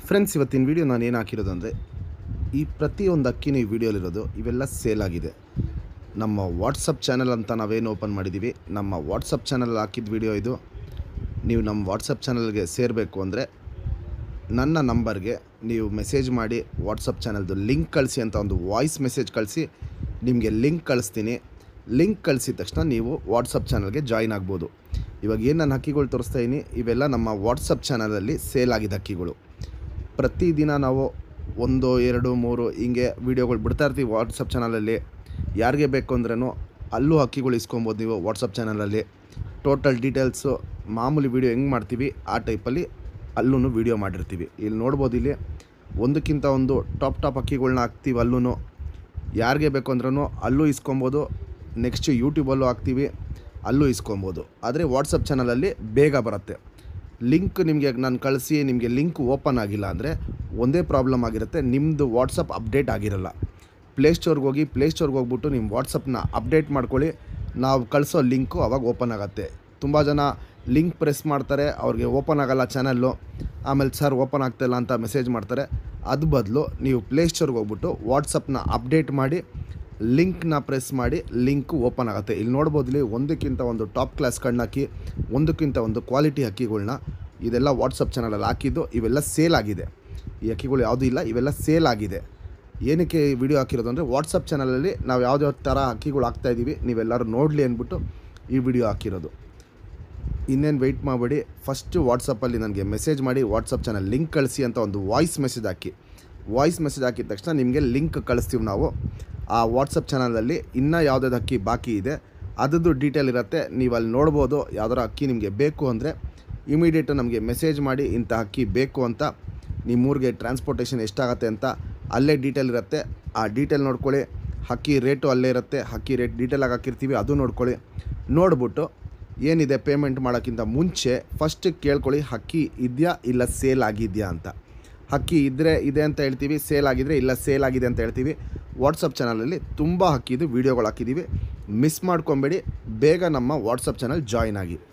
Friends, ಇವತ್ತಿನ video ನಾನು ಏನು ಹಾಕಿರೋದು ಅಂದರೆ, ಈ ಪ್ರತಿಯೊಂದು ಅಕ್ಕಿನೂ ಈ ವಿಡಿಯೋಲಿರೋದು ಇವೆಲ್ಲ ಸೇಲ್ ಆಗಿದೆ. ನಮ್ಮ ವಾಟ್ಸಪ್ ಚಾನಲ್ ಅಂತ ನಾವೇನು ಓಪನ್ ಮಾಡಿದ್ದೀವಿ, ನಮ್ಮ ವಾಟ್ಸಪ್ ಚಾನಲ್ ಹಾಕಿದ ವಿಡಿಯೋ ಇದು. ನೀವು ನಮ್ಮ ವಾಟ್ಸಪ್ ಚಾನಲ್ಗೆ ಸೇರಬೇಕು ಅಂದರೆ ನನ್ನ ನಂಬರ್ಗೆ ನೀವು ಮೆಸೇಜ್ ಮಾಡಿ ವಾಟ್ಸಪ್ ಚಾನಲ್ದು ಲಿಂಕ್ ಕಳಿಸಿ ಅಂತ ಒಂದು ವಾಯ್ಸ್ ಮೆಸೇಜ್ ಕಳಿಸಿ, ನಿಮಗೆ ಲಿಂಕ್ ಕಳಿಸ್ತೀನಿ. ಲಿಂಕ್ ಕಳಿಸಿದ ತಕ್ಷಣ ನೀವು ವಾಟ್ಸಪ್ ಚಾನಲ್ಗೆ ಜಾಯಿನ್ ಆಗ್ಬೋದು. ಇವಾಗ ಏನು ನಾನು ಹಕ್ಕಿಗಳು ತೋರಿಸ್ತಾ ಇದ್ದೀನಿ, ಇವೆಲ್ಲ ನಮ್ಮ ವಾಟ್ಸಪ್ ಚಾನಲಲ್ಲಿ ಸೇಲ್ ಆಗಿದ್ದ ಹಕ್ಕಿಗಳು. ಪ್ರತಿದಿನ ನಾವು 1, 2, 3 ಹಿಂಗೆ ವೀಡಿಯೋಗಳು ಬಿಡ್ತಾ ಇರ್ತೀವಿ ವಾಟ್ಸಪ್ ಚಾನಲಲ್ಲಿ. ಯಾರಿಗೆ ಬೇಕು ಅಂದ್ರೂ ಅಲ್ಲೂ ಹಕ್ಕಿಗಳು ಇಸ್ಕೊಬೋದು ನೀವು ವಾಟ್ಸಪ್ ಚಾನಲಲ್ಲಿ. ಟೋಟಲ್ ಡೀಟೇಲ್ಸು ಮಾಮೂಲಿ ವೀಡಿಯೋ ಹೆಂಗೆ ಮಾಡ್ತೀವಿ ಆ ಟೈಪಲ್ಲಿ ಅಲ್ಲೂ ವೀಡಿಯೋ ಮಾಡಿರ್ತೀವಿ. ಇಲ್ಲಿ ನೋಡ್ಬೋದು, ಇಲ್ಲಿ ಒಂದಕ್ಕಿಂತ ಒಂದು ಟಾಪ್ ಹಕ್ಕಿಗಳ್ನ ಹಾಕ್ತೀವಿ. ಅಲ್ಲೂ ಯಾರಿಗೆ ಬೇಕು ಅಂದ್ರೂ ಅಲ್ಲೂ ಇಸ್ಕೊಬೋದು. ನೆಕ್ಸ್ಟ್ ಯೂಟ್ಯೂಬಲ್ಲೂ ಹಾಕ್ತೀವಿ, ಅಲ್ಲೂ ಇಸ್ಕೊಬೋದು. ಆದರೆ ವಾಟ್ಸಪ್ ಚಾನಲಲ್ಲಿ ಬೇಗ ಬರುತ್ತೆ. ಲಿಂಕ್ ನಿಮಗೆ ನಾನು ಕಳಿಸಿ ನಿಮಗೆ ಲಿಂಕ್ ಓಪನ್ ಆಗಿಲ್ಲ ಅಂದರೆ ಒಂದೇ ಪ್ರಾಬ್ಲಮ್ ಆಗಿರುತ್ತೆ, ನಿಮ್ಮದು ವಾಟ್ಸಪ್ ಅಪ್ಡೇಟ್ ಆಗಿರಲ್ಲ. ಪ್ಲೇಸ್ಟೋರ್ಗೆ ಹೋಗ್ಬಿಟ್ಟು ನಿಮ್ಮ ವಾಟ್ಸಪ್ನ ಅಪ್ಡೇಟ್ ಮಾಡ್ಕೊಳ್ಳಿ. ನಾವು ಕಳಿಸೋ ಲಿಂಕು ಆವಾಗ ಓಪನ್ ಆಗುತ್ತೆ. ತುಂಬ ಜನ ಲಿಂಕ್ ಪ್ರೆಸ್ ಮಾಡ್ತಾರೆ, ಅವ್ರಿಗೆ ಓಪನ್ ಆಗೋಲ್ಲ ಚಾನಲ್ಲು. ಆಮೇಲೆ ಸರ್ ಓಪನ್ ಆಗ್ತಾಯಿಲ್ಲ ಅಂತ ಮೆಸೇಜ್ ಮಾಡ್ತಾರೆ. ಅದು ಬದಲು ನೀವು ಪ್ಲೇಸ್ಟೋರ್ಗೆ ಹೋಗ್ಬಿಟ್ಟು ವಾಟ್ಸಪ್ನ ಅಪ್ಡೇಟ್ ಮಾಡಿ ಲಿಂಕ್ನ ಪ್ರೆಸ್ ಮಾಡಿ ಲಿಂಕ್ ಓಪನ್ ಆಗುತ್ತೆ. ಇಲ್ಲಿ ನೋಡ್ಬೋದು, ಇಲ್ಲಿ ಒಂದಕ್ಕಿಂತ ಒಂದು ಟಾಪ್ ಕ್ಲಾಸ್ ಕಣ್ಣಾಕಿ, ಒಂದಕ್ಕಿಂತ ಒಂದು ಕ್ವಾಲಿಟಿ ಹಕ್ಕಿಗಳ್ನ ಇದೆಲ್ಲ ವಾಟ್ಸಪ್ ಚಾನಲಲ್ಲಿ ಹಾಕಿದ್ದು. ಇವೆಲ್ಲ ಸೇಲ್ ಆಗಿದೆ. ಈ ಹಕ್ಕಿಗಳು ಯಾವುದೂ ಇಲ್ಲ, ಇವೆಲ್ಲ ಸೇಲ್ ಆಗಿದೆ. ಏನಕ್ಕೆ ಈ ವಿಡಿಯೋ ಹಾಕಿರೋದು ಅಂದರೆ, ವಾಟ್ಸಪ್ ಚಾನಲಲ್ಲಿ ನಾವು ಯಾವುದ್ಯಾವ ಥರ ಹಕ್ಕಿಗಳು ಹಾಕ್ತಾಯಿದ್ದೀವಿ ನೀವೆಲ್ಲರೂ ನೋಡಲಿ ಅಂದ್ಬಿಟ್ಟು ಈ ವಿಡಿಯೋ ಹಾಕಿರೋದು. ಇನ್ನೇನು ವೆಯ್ಟ್ ಮಾಡಬೇಡಿ, ಫಸ್ಟು ವಾಟ್ಸಪ್ಪಲ್ಲಿ ನನಗೆ ಮೆಸೇಜ್ ಮಾಡಿ ವಾಟ್ಸಪ್ ಚಾನಲ್ ಲಿಂಕ್ ಕಳಿಸಿ ಅಂತ ಒಂದು ವಾಯ್ಸ್ ಮೆಸೇಜ್ ಹಾಕಿ. ವಾಯ್ಸ್ ಮೆಸೇಜ್ ಹಾಕಿದ ತಕ್ಷಣ ನಿಮಗೆ ಲಿಂಕ್ ಕಳಿಸ್ತೀವಿ ನಾವು. ಆ ವಾಟ್ಸಪ್ ಚಾನಲಲ್ಲಿ ಇನ್ನೂ ಯಾವುದಾದ್ರು ಅಕ್ಕಿ ಬಾಕಿ ಇದೆ ಅದರದ್ದು ಡೀಟೇಲ್ ಇರುತ್ತೆ, ನೀವು ಅಲ್ಲಿ ನೋಡ್ಬೋದು. ಯಾವ್ದಾರ ಅಕ್ಕಿ ನಿಮಗೆ ಬೇಕು ಅಂದರೆ ಇಮಿಡಿಯೇಟು ನಮಗೆ ಮೆಸೇಜ್ ಮಾಡಿ, ಇಂಥ ಅಕ್ಕಿ ಬೇಕು ಅಂತ, ನಿಮ್ಮೂರಿಗೆ ಟ್ರಾನ್ಸ್ಪೋರ್ಟೇಷನ್ ಎಷ್ಟಾಗತ್ತೆ ಅಂತ ಅಲ್ಲೇ ಡೀಟೇಲ್ ಇರುತ್ತೆ. ಆ ಡೀಟೇಲ್ ನೋಡ್ಕೊಳ್ಳಿ. ಅಕ್ಕಿ ರೇಟು ಅಲ್ಲೇ ಇರುತ್ತೆ, ಅಕ್ಕಿ ರೇಟ್ ಡೀಟೇಲಾಗಿ ಹಾಕಿರ್ತೀವಿ, ಅದು ನೋಡ್ಕೊಳ್ಳಿ. ನೋಡ್ಬಿಟ್ಟು ಏನಿದೆ ಪೇಮೆಂಟ್ ಮಾಡೋಕ್ಕಿಂತ ಮುಂಚೆ ಫಸ್ಟ್ ಕೇಳ್ಕೊಳ್ಳಿ, ಅಕ್ಕಿ ಇದೆಯಾ ಇಲ್ಲ ಸೇಲ್ ಆಗಿದೆಯಾ ಅಂತ. ಅಕ್ಕಿ ಇದ್ದರೆ ಇದೆ ಅಂತ ಹೇಳ್ತೀವಿ, ಸೇಲ್ ಆಗಿದ್ದರೆ ಇಲ್ಲ ಸೇಲ್ ಆಗಿದೆ ಅಂತ ಹೇಳ್ತೀವಿ. ವಾಟ್ಸಪ್ ಚಾನಲಲ್ಲಿ ತುಂಬ ಹಕ್ಕಿದು ವೀಡಿಯೋಗಳು ಹಾಕಿದ್ದೀವಿ. ಮಿಸ್ ಮಾಡ್ಕೊಬೇಡಿ, ಬೇಗ ನಮ್ಮ ವಾಟ್ಸಪ್ ಚಾನಲ್ ಜಾಯಿನ್ ಆಗಿ.